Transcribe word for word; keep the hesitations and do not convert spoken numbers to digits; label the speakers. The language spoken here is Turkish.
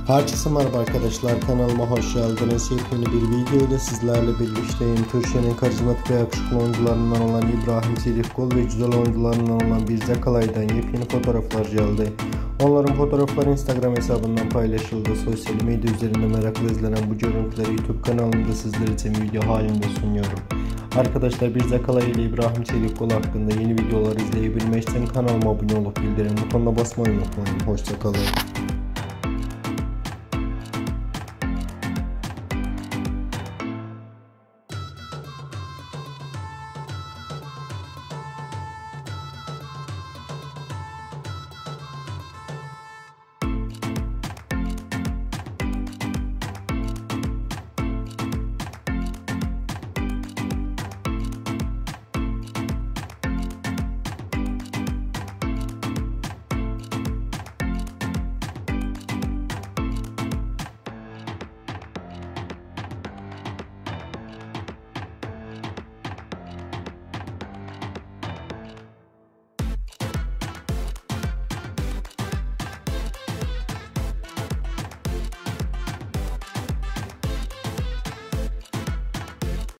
Speaker 1: Herkese merhaba arkadaşlar, kanalıma hoş geldiniz. Yepyeni bir video ile sizlerle birlikteyim. Türkiye'nin karizmatik ve yakışıklı oyuncularından olan İbrahim Çelikkol ve güzel oyuncularından olan Birce Kalay'dan yepyeni fotoğraflar geldi. Onların fotoğrafları Instagram hesabından paylaşıldı. Sosyal medya üzerinde merakla izlenen bu görüntüleri YouTube kanalımda sizler için video halinde sunuyorum. Arkadaşlar, Birce Kalay ile İbrahim Çelikkol hakkında yeni videolar izleyebilmek için kanalıma abone olup bildirim butonuna basmayı unutmayın. Hoşça kalın.